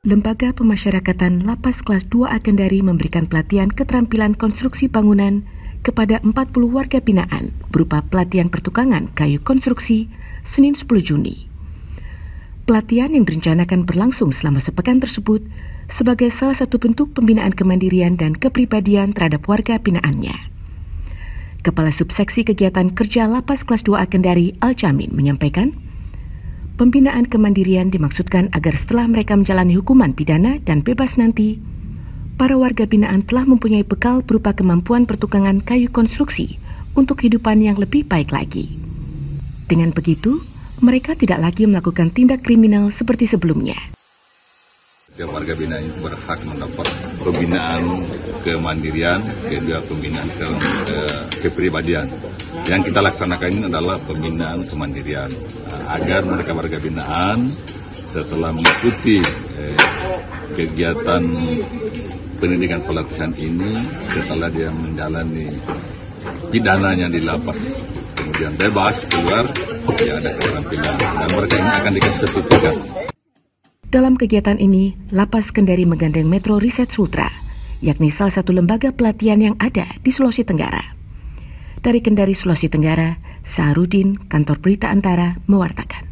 Lembaga Pemasyarakatan Lapas Kelas 2A Kendari memberikan pelatihan keterampilan konstruksi bangunan kepada 40 warga binaan berupa pelatihan pertukangan kayu konstruksi Senin 10 Juni. Pelatihan yang direncanakan berlangsung selama sepekan tersebut sebagai salah satu bentuk pembinaan kemandirian dan kepribadian terhadap warga binaannya. Kepala Subseksi Kegiatan Kerja Lapas Kelas 2A Kendari Al-Jamin menyampaikan, pembinaan kemandirian dimaksudkan agar setelah mereka menjalani hukuman pidana dan bebas nanti, para warga binaan telah mempunyai bekal berupa kemampuan pertukangan kayu konstruksi untuk kehidupan yang lebih baik lagi. Dengan begitu, mereka tidak lagi melakukan tindak kriminal seperti sebelumnya. Setiap warga binaan itu berhak mendapat pembinaan kemandirian, kedua pembinaan kepribadian. Yang kita laksanakan ini adalah pembinaan kemandirian, agar mereka warga binaan setelah mengikuti kegiatan pendidikan pelatihan ini, setelah dia menjalani pidananya di lapas, kemudian bebas keluar, ya ada keterampilan dan mereka ini akan dikasih sertifikat. Dalam kegiatan ini, Lapas Kendari menggandeng Metro Riset Sultra, yakni salah satu lembaga pelatihan yang ada di Sulawesi Tenggara. Dari Kendari, Sulawesi Tenggara, Saharudin, Kantor Berita Antara, mewartakan.